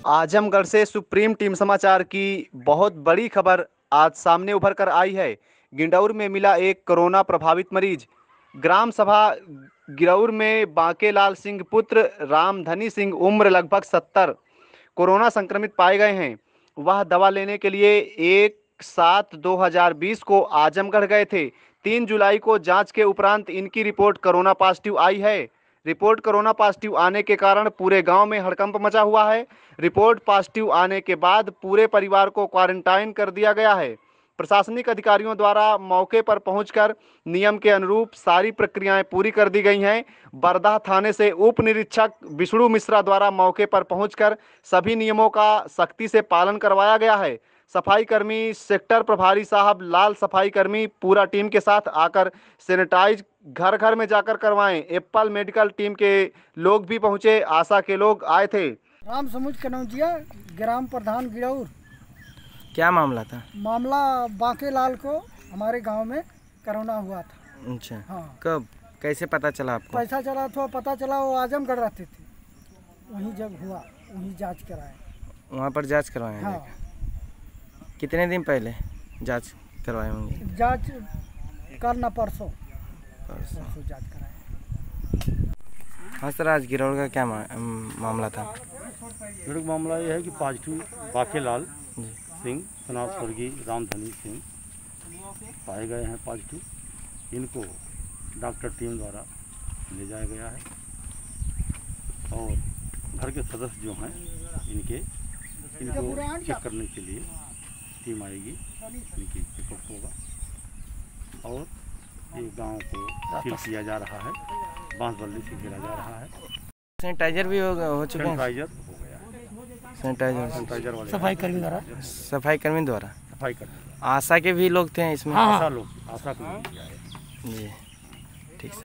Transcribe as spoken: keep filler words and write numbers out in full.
आजमगढ़ से supreme team समाचार की बहुत बड़ी खबर आज सामने उभर कर आई है। गिंडौर में मिला एक कोरोना प्रभावित मरीज। ग्राम सभा गिरौर में बांकेलाल सिंह पुत्र रामधनी सिंह उम्र लगभग सत्तर कोरोना संक्रमित पाए गए हैं। वह दवा लेने के लिए एक सात दो हजार बीस को आजमगढ़ गए थे। तीन जुलाई को जांच के उपरांत इनकी रिपोर्ट कोरोना पॉजिटिव आई है। रिपोर्ट कोरोना पॉजिटिव आने के कारण पूरे गांव में हड़कंप मचा हुआ है। रिपोर्ट पॉजिटिव आने के बाद पूरे परिवार को क्वारंटाइन कर दिया गया है। प्रशासनिक अधिकारियों द्वारा मौके पर पहुंचकर नियम के अनुरूप सारी प्रक्रियाएं पूरी कर दी गई हैं। बरदाह थाने से उप निरीक्षक विष्णु मिश्रा द्वारा मौके पर पहुंचकर सभी नियमों का सख्ती से पालन करवाया गया है। सफाई कर्मी, सेक्टर प्रभारी साहब, लाल सफाई कर्मी पूरा टीम के साथ आकर सैनिटाइज घर घर में जाकर करवाएं। एप्पल मेडिकल टीम के लोग भी पहुंचे, आशा के लोग आए थे। राम समुझ कनौजिया, ग्राम प्रधान गिरौर। क्या मामला था? मामला बांकेलाल को हमारे गांव में कोरोना हुआ था। अच्छा, हाँ। कब, कैसे पता चला आपको? पैसा चला था, पता चला वो आजमगढ़ रहते थे, वहीं जब हुआ वहीं जांच कराए। वहाँ पर जांच करवाए? हाँ। कितने दिन पहले जांच करवाए होंगे? जांच कल ना परसों परसों परसों जांच कराए। हाँ सर, आज गिरौर का क्या मा, मामला था? गिरौर मामला ये है कि पॉजिटिव बांकेलाल सिंह सनात स्वर्गीय रामधनी सिंह पाए गए हैं पॉजिटिव। इनको डॉक्टर टीम द्वारा ले जाया गया है और घर के सदस्य जो हैं इनके इनको चेक करने के लिए टीम आएगी, इनकी चेकअप होगा और ये गांव को सील किया जा रहा है, बांस बल्ली से घेरा जा रहा है। सैनिटाइजर भी हो, हो चुके हैं? सैनिटाइजर हो गया है। सैनिटाइजर सैनिटाइजर वाले सफाई कर्मी द्वारा सफाई कर्मी द्वारा सफाई कर्मी, आशा के भी लोग थे इसमें? आशा लोग, आशा के लोग जी।